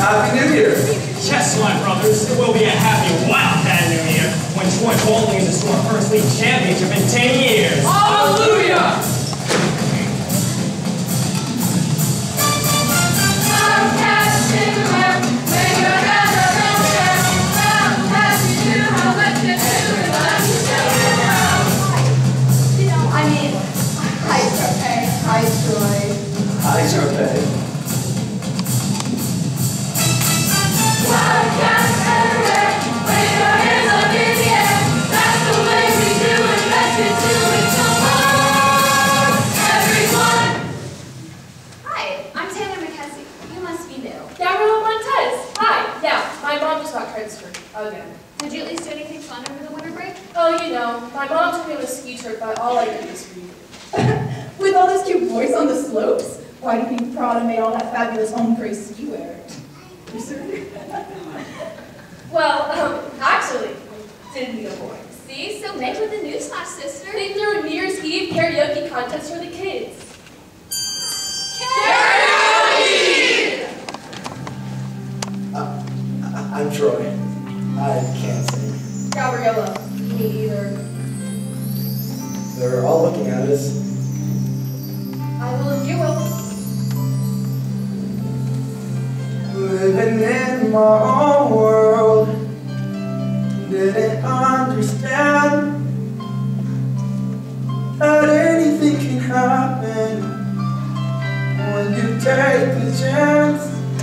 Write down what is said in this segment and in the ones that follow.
Happy New Year! Yes, my brothers, it will be a happy, wildcat New Year when Troy Bowling is to our first league championship in 10 years. Hallelujah! Hi, Troy. Hi, Sharpay. Wildcats everywhere, wave your hands up in the air. That's the way we do it. Let's get to it. Come on, everyone. Hi, I'm Taylor McKessie. You must be new. Gabrielle Montez. Hi. Yeah, my mom just got transferred again. Did you at least do anything fun over the winter break? Oh, you know, my mom took me on a ski trip, but all I did was read. With all those cute boys on the slopes, why do you think Prada made all that fabulous home-crazed ski wear? Well, actually, didn't need a boy. See, so make with the newsflash, sister. They threw a New Year's Eve karaoke contest for the kids. Karaoke! I'm Troy. I can't sing. Gabriella, me either. They're all looking at us. I will if you will. Living in my own world, didn't understand that anything can happen when you take the chance.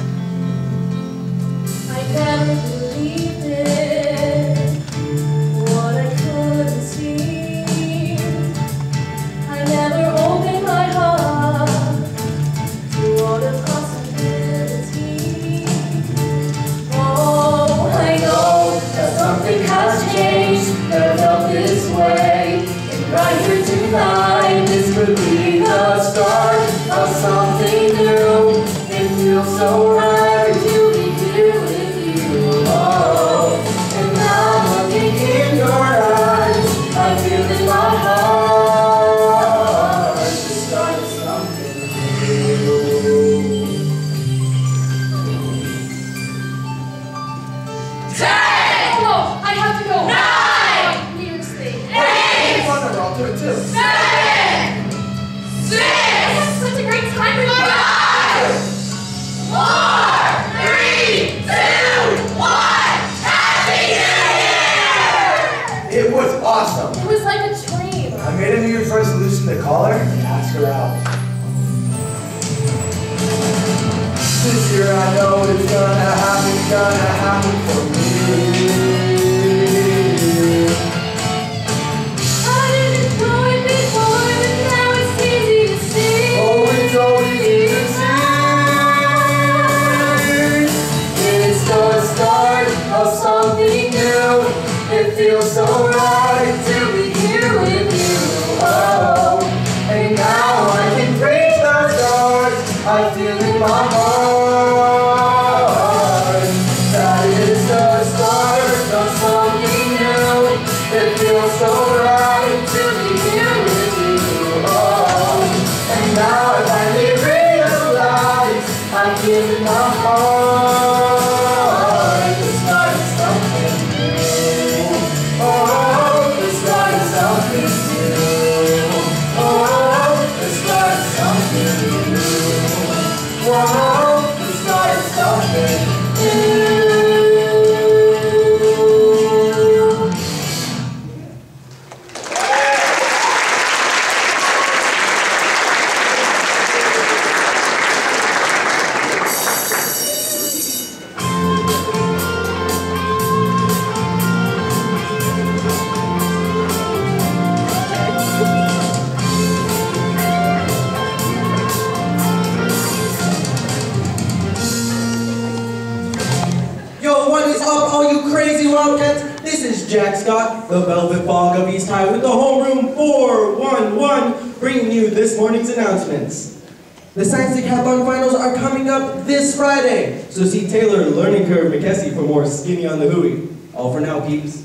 I never believed it, what I couldn't see. I never opened my heart to all the possibilities. Oh, I know that something has changed, never felt this way. And right here tonight, this could be the start of something new. It feels so right to be here with you. Oh, and now looking in your eyes, I feel in my heart the start of something new. Ten, Oh no, I have to go. 9, New Year's Day. 8, Come on, I'll do it too. 7, 6, Such a great time for you. 5, 4, 3, 2, 1. Happy New Year! It was awesome. It was like a dream. I made a New Year's resolution to call her and ask her out. This year I know it's gonna happen for me. I didn't know it before, but now it's easy to see. Oh, it's so easy to see. It's the start of something new. It feels so right to be here with you. Oh, and now I can breathe the stars I feel in my heart. That is the start of something new. It feels so right to be here with you. Oh, and now I finally realize I feel in my heart the start of something new. Oh, the start of something new. Oh, the start of something new. Whoa, the start of something new. Yo, what is up, all you crazy Wildcats? This is Jack Scott, the Velvet Fog of East High, with the Homeroom 411, bringing you this morning's announcements. The Science Decathlon Finals are coming up this Friday, so see Taylor Learning Curve McKessie for more Skinny on the Hooey. All for now, peeps.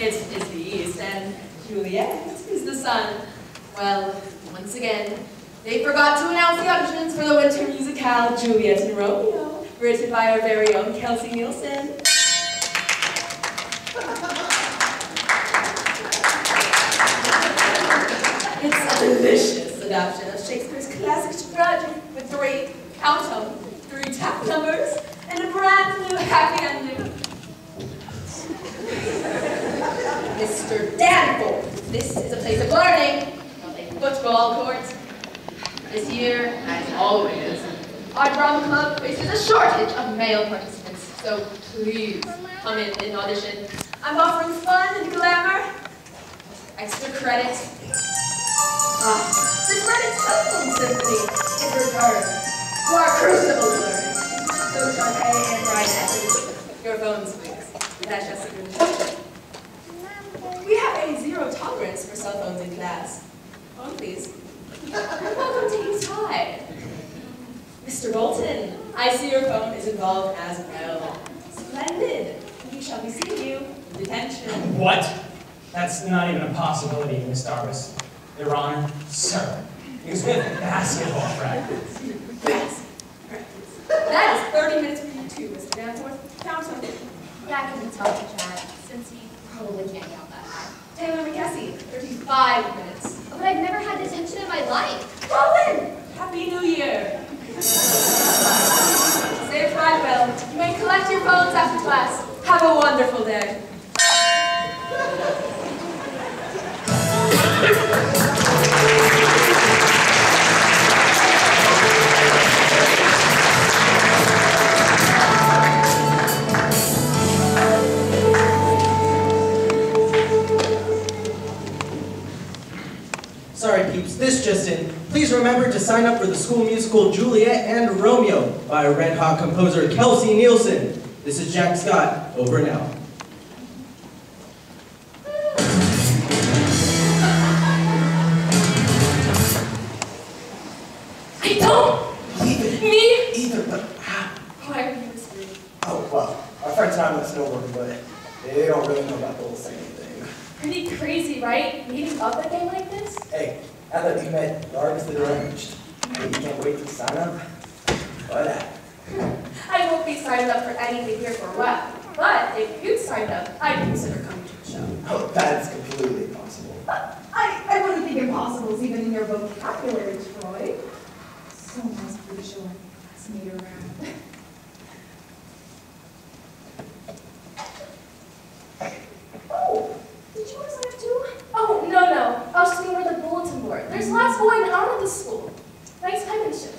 It's the East, and Juliet is the Sun. Well, once again, they forgot to announce the auditions for the winter musicale Juliet and Romeo, written by our very own Kelsey Nielsen. It's a delicious adaptation of Shakespeare's classic tragedy with three tap numbers and a brand new happy ending. Mr. Danforth, this is a place of learning, not a football court. This year, as always, our drama club faces a shortage of male participants, so please come in and audition. I'm offering fun and glamour, extra credit. The credit telephone symphony is returned to our crucible learning. So Shantae and Brian Evans, your phones, please. That's just a good introduction. We have a zero tolerance for cell phones in class. Phone, please. Welcome to East High. Mr. Bolton, I see your phone is involved as well. Splendid. We shall be seeing you in detention. What? That's not even a possibility, Miss Darvis. Your Honor, sir. He was with basketball practice. Yes. That is 30 minutes for you too, Mr. Danforth. Count on it. Yeah, I can tell you, Chad, since he probably can't count that high. Taylor McKessie, 35 minutes. Oh, but I've never had detention in my life. Well then, Happy New Year. Safe ride, Will. You may collect your phones after class. Have a wonderful day. Sorry peeps, this just in. Please remember to sign up for the school musical Juliet and Romeo by red hot composer Kelsey Nielsen. This is Jack Scott, over and out. I don't need Either, but how? Why are you whispering? Oh, well, our friends and I went snowboarding, but they don't really know about the whole singing thing. Pretty crazy, right? Meeting up a game like this? Hey, now that you met the artist that arranged, hey, you can't wait to sign up? Why that? I won't be signed up for anything here for a while, but if you signed up, I'd consider coming to the show. Oh, that's completely impossible. I wouldn't think impossible is even in your vocabulary, Troy. So nice for the show and pass me around. Oh, did you want to sign up too? Oh, no. I was just going over the bulletin board. There's lots going on at the school. Nice penmanship.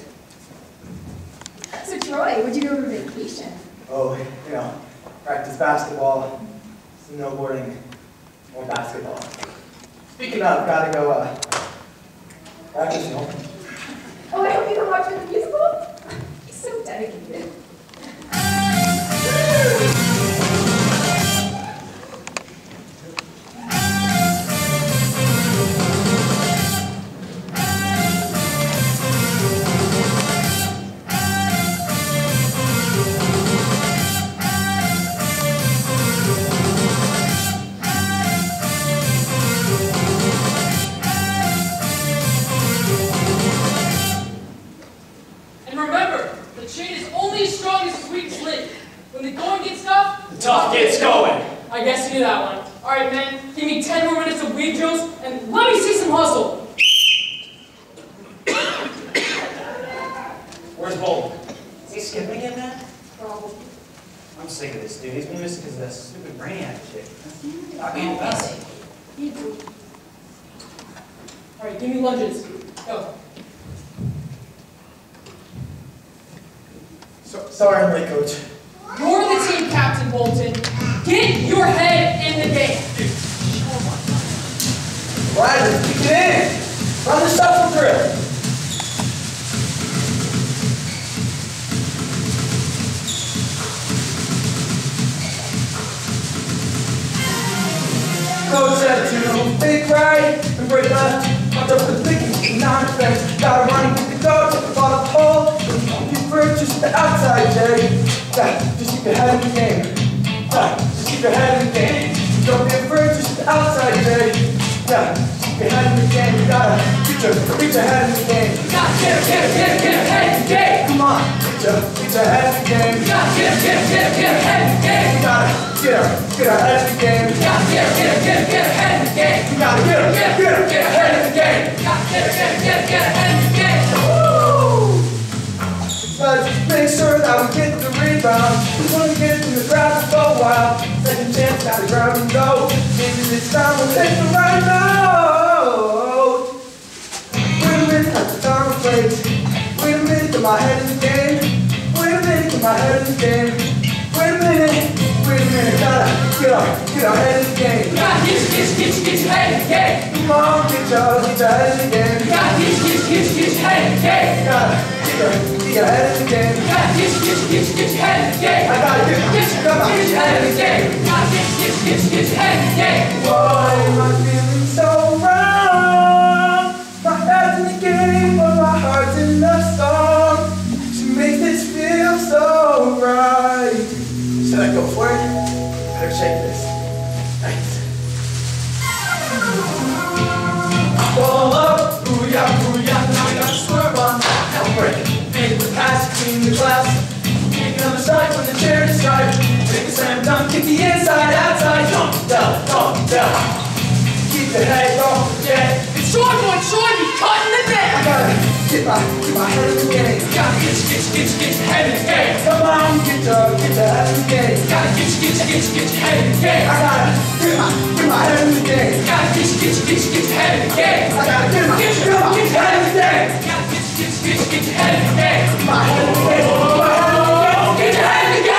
So Troy, what'd you do over vacation? Oh, you know, practice basketball, snowboarding, more basketball. Speaking of, gotta go, practice, you know. Oh, I hope you can watch the musical? He's so dedicated. And remember, the chain is only as strong as its weakest link. When the going gets tough, The tough gets going. I guess you knew that one. All right, man, give me 10 more minutes of weave drills, and let me see some hustle. Where's Bolton? Is he skipping again, man? Probably. I'm sick of this dude. He's been missing because of that stupid brainiac chick. Talking about it. All right, give me lunges. Go. Sorry I'm late, Coach. You're the team captain, Bolton. Get your head in the game. Right, let's kick it in. Run the shuffle drill. Coach said to big right and break left. Watch up the thinking, non-defense. Gotta run and get the coach at the bottom hole. You break just the outside, Jay. Yeah, just keep your head in the game. Yeah, just keep your head in the game. Don't be afraid to Yeah, get your head in the game. You gotta get your head in the game. You gotta get her head in the game. Come on, get your head in the game. You gotta get her head in the game. You gotta get her head in the game. You gotta get her head in the game. You gotta get her head in the game. You gotta get her head in the game. Woo! Let's make sure that we get the rebound. We wanna get in the grab and go wild. Second chance, gotta grab and go. Maybe this time we'll take the right note. Wait a minute, that's the time and place. Wait a minute, get my head in the game. Wait a minute, get my head in the game. Wait a minute, gotta get our head in the game. You gotta get your head in the game. Come on, get your head in the game. You gotta get your head in the game. You gotta get your head in the game. You gotta get your head in the game. I gotta get your head in the game. You gotta get your head in the game. Why am I feeling so wrong? My head's in the game, but my heart's in the song. She makes this feel so right. Should I go for it? Better shake this. Thanks. Roll up, booyah, booyah. Now we gotta swerve on that. Now break. Make the pass between the glass. Take another strike when the chair is right. Take a slam dunk, kick the inside, outside. Don't down. Keep the head, don't forget. It's short, boy, short. He's cutting the net. I gotta get my head in the game. You gotta get your head in the game. Come on, get your head in the game. You gotta get your head in the game. I gotta get my head in the game. You gotta get your head in the game. I gotta get my head in the game. You gotta get your head in the game. My head in the game. Get your head in the game.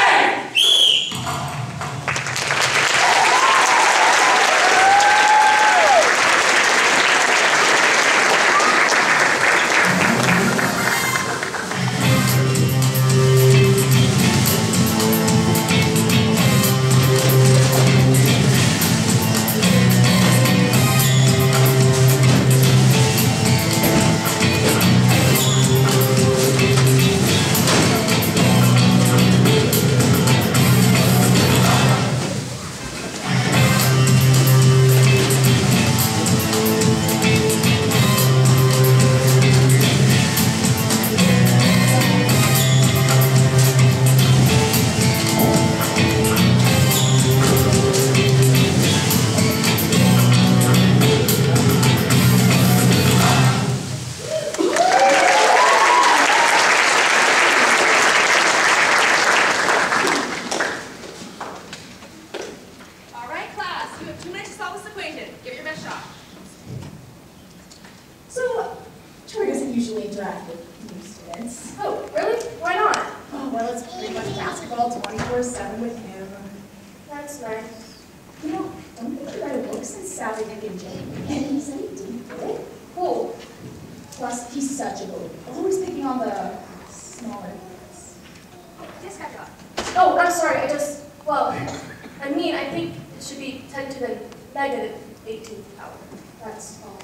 usually interact with new students. Oh, really? Why not? Oh, well, it's pretty much basketball 24/7 with him. That's nice. You know, don't think he read a book since Sally, Nick, and Jane. And he said he didn't get it. Cool. Plus, he's such a bully. Always picking on the smaller kids. Yes, Gotcha. Oh, I'm sorry. I mean, I think it should be 10 to the negative 18th power. That's all.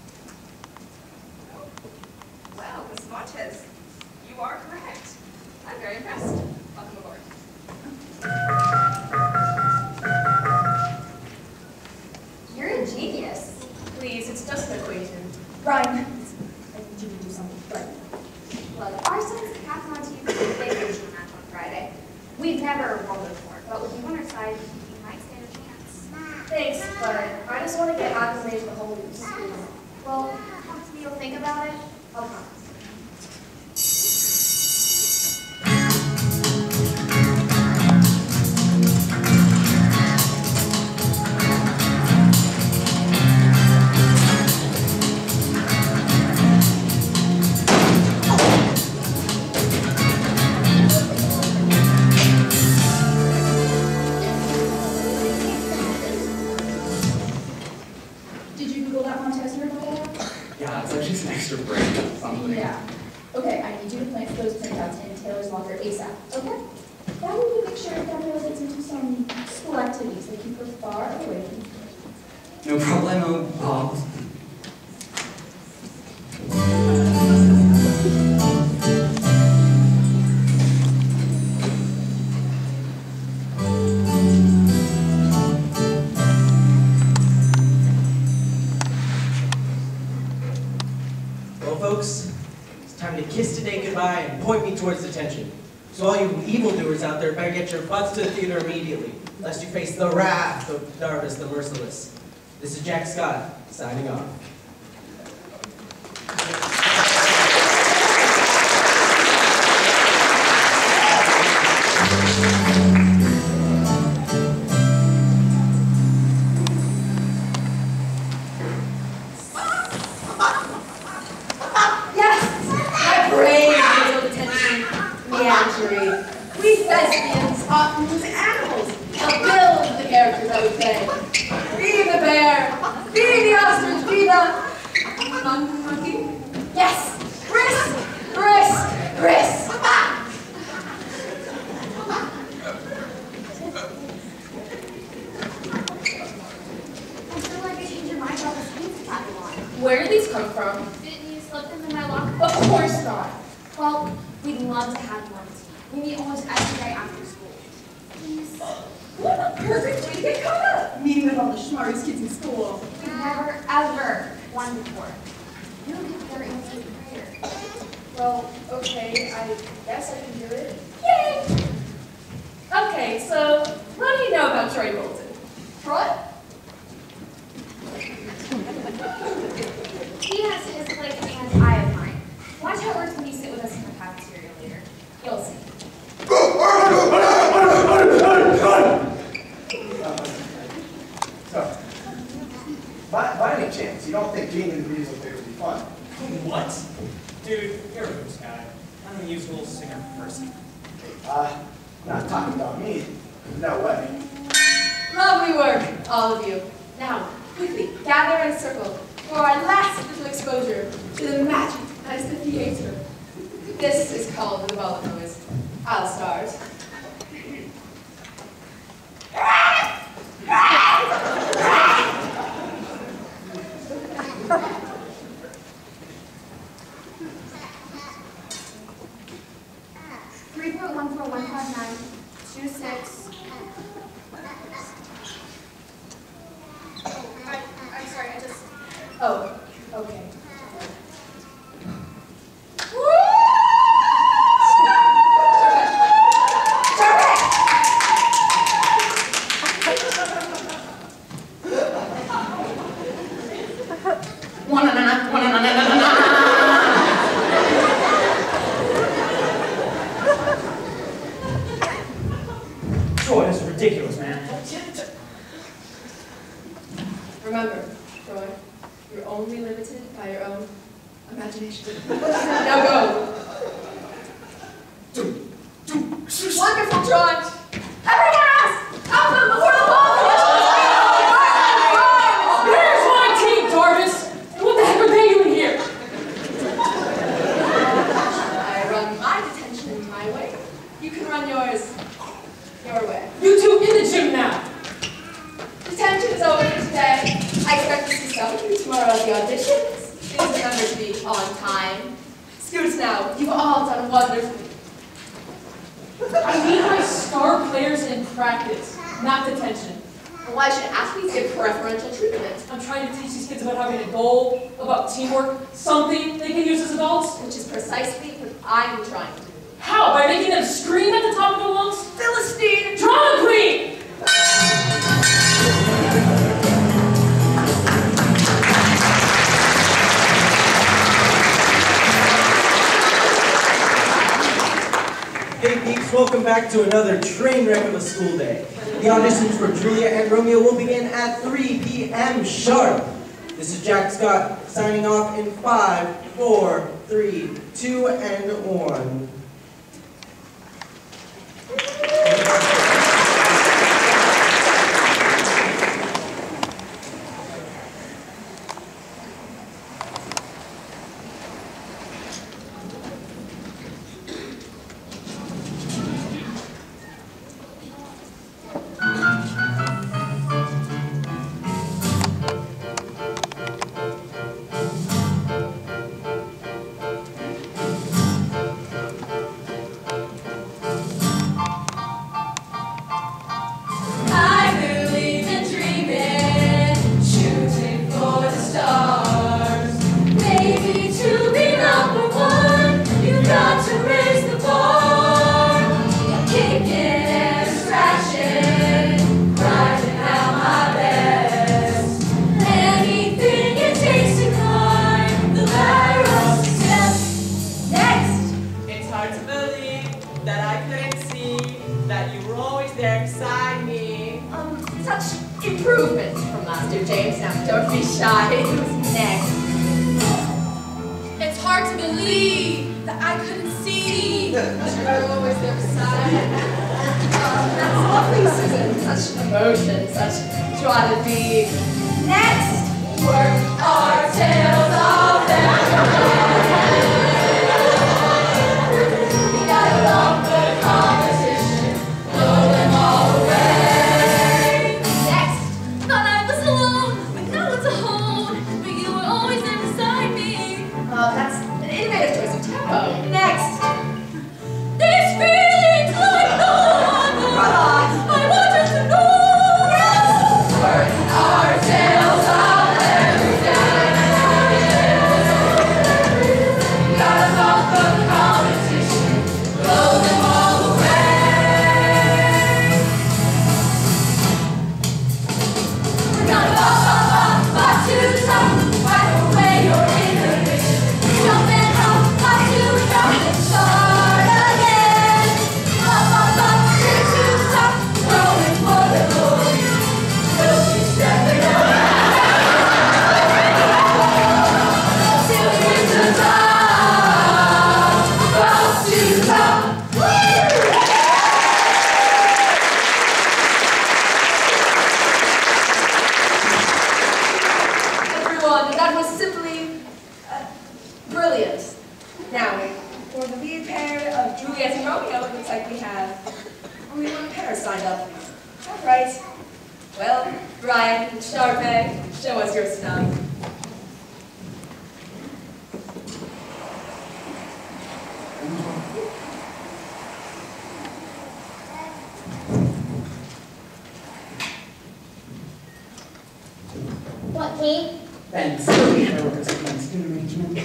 Well, Miss Sanchez, you are correct. I'm very impressed. Welcome aboard. You're a genius. Please, it's just an equation. Ryan, I need you to do something right now. Look, our son's captain on team for the big regional match on Friday. We've never won before, but with you on our side, you might stand a chance. Thanks, but I just want to get acclimated to the whole new school. Well, talk to me, you'll think about it. I'll promise. Did you Google that Montesquieu photo? Yeah, it's actually an extra break or something. Yeah. Okay, I need you to plant those printouts in Taylor's locker ASAP. Okay? That way we make sure Gabrielle gets into some school activities that keep her far away from school. No problemo, Bob. by and point me towards detention. So all you evildoers out there better get your butts to the theater immediately, lest you face the wrath of Darvis the Merciless. This is Jack Scott, signing off. We thespians often use animals to build the characters, I would say. Be the bear, be the ostrich, be the monkey. Yes, Brisk, Brisk, Brisk. I feel like I changed your mind about the sweets catalog. Where did these come from? Didn't you slip them in my locker? Of course not. Well, we'd love to have you on the team. We meet almost every day after school. Please. What a perfect way to get caught up. Meeting with all the smartest kids in school. We've never, ever won before. You don't get their answer to prayer. Well, okay, I guess I can do it. Yay! Okay, so what do you know about Troy Bolton? Troy? He has his plate and I have mine. Watch how it works when you sit with us in the cafeteria later. You'll see. So, by any chance, you don't think being in the musical theater would be fun? What? Dude, you're a booze guy. I'm a musical singer person. Not talking about me. No way. Lovely work, all of you. Now, quickly, gather in a circle for our last little exposure to the magic that is the theater. This is called the development. I'll start. 3.1415926. I'm sorry, I just... Oh, okay. Troy, this is ridiculous, man. Remember, Troy, you're only limited by your own imagination. Now go. Wonderful, Troy. Everyone else, out them before the ball Where's my team, Darvis? And what the heck are they doing here? I run my detention my way. You can run yours your way. You two in the gym now. Detention is over for today. I expect to see some of you tomorrow at the auditions. Please remember to be on time. Scoots now, you've all done wonderfully. I need my star players in practice, not detention. Why should athletes get preferential treatment? I'm trying to teach these kids about having a goal, about teamwork, something they can use as adults. Which is precisely what I'm trying to do. How? By making them scream at the top of their lungs? Philistine! Drama queen! Hey geeks, welcome back to another train wreck of a school day. The auditions for Juliet and Romeo will begin at 3 p.m. sharp. This is Jack Scott signing off in 5, 4, 3, 2, and 1. were always there beside me. Such improvements from last year, James. Now, don't be shy. Who's next? It's hard to believe that I couldn't see that you were always there beside me. That's lovely, Susan. Such emotion, such joie de vivre. Next, work our tails off and we gotta love the competition, blow them all away. Next, Thought I was alone, with no one to hold, but you were always there beside me. that's an innovative choice of tempo. Next, These feelings like no other, I want you to know. work our tails off every day. We gotta love the competition, blow them all away. We're gonna up to the top, fight away your inhibition. Jump and hop, up to the top and start again. Up, here to the top, going for the glory. We'll keep stepping up till we reach the top. Up to the top. Everyone, that was simply brilliant. Now, for the lead pair of Juliet and Romeo, it looks like we have only one pair signed up. All right. Well, Brian and Sharpay, show us your stuff. What, Kate? Thanks. I work as a student arrangement.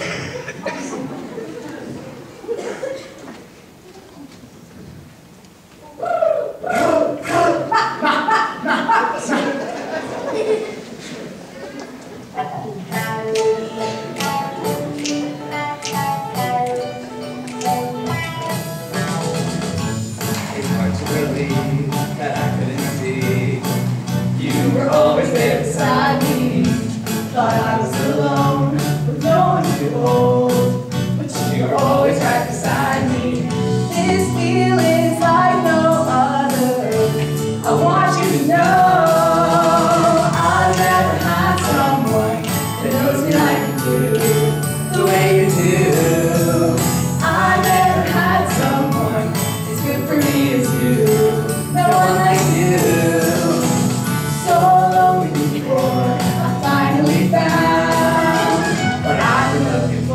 It's hard to believe that I couldn't see. You were always there beside me. Thought I was alone, with no one to hold. But you were always right beside me. This feeling's like no other. I want you to know I've never had someone that knows me like you do, the way you do. I've never had someone as good for me as you. No one like you. So lonely before I finally found what I've been looking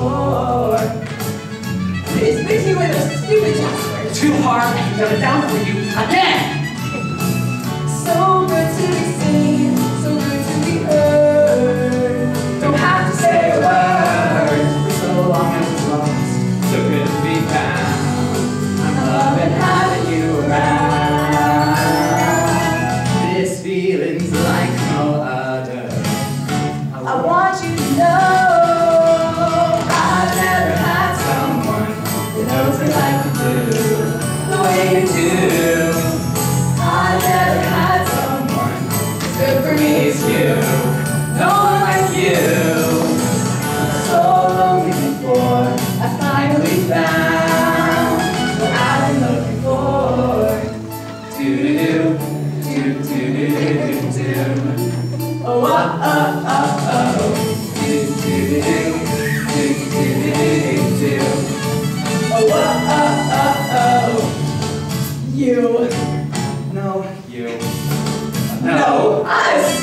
for. Please fix me with a stupid password. Too hard, I can dumb it down for you again. So good to be seen, so good to be heard. Don't have to say a word. For so long I was lost, so good to be found. I'm loving having you around. This feeling's like no other. I want you to know I've never had someone that knows me like you do, the way you do. I've never had someone as good for me as you, no one like you. So lonely before I finally found what I've been looking for. Do-do-do, do-do-do-do-do. Oh, oh. Do-do-do-do, do-do-do-do-do. Oh, you. No, you. No, us.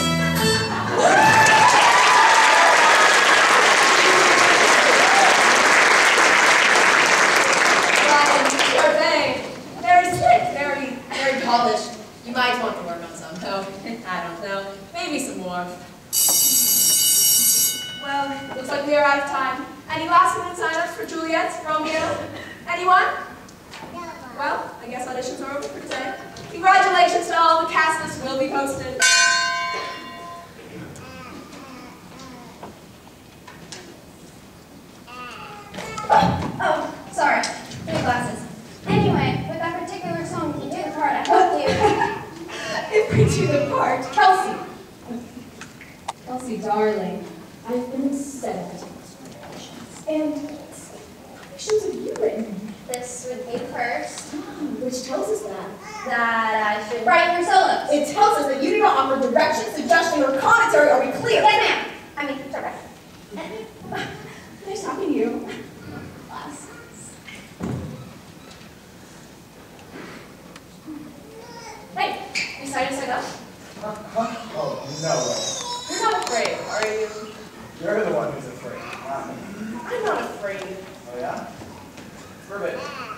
Brian, Sharpay, very slick, very polished. You might want to work on some, though. I don't know. Maybe some more. Well, looks like we are out of time. Any last minute sign-ups for Juliet, Romeo? Anyone? Well, I guess auditions are over for today. Congratulations to all. The cast list will be posted. Oh, sorry. New glasses. Anyway, with that particular song, you did the part. I hope you to the part. Kelsey. Kelsey, darling, I've been sent instructions. And what questions have you written? This would be first. Which tells us That I should write your solos. It tells us that you do not offer direction, suggestion, or commentary. Are we clear? Yes, ma'am. I mean, direct. Nice talking to you. Class. Hey, you excited to go? Oh, no way. You're not afraid, are you? You're the one who's afraid, not me. I'm not afraid. Oh, yeah? For a bit.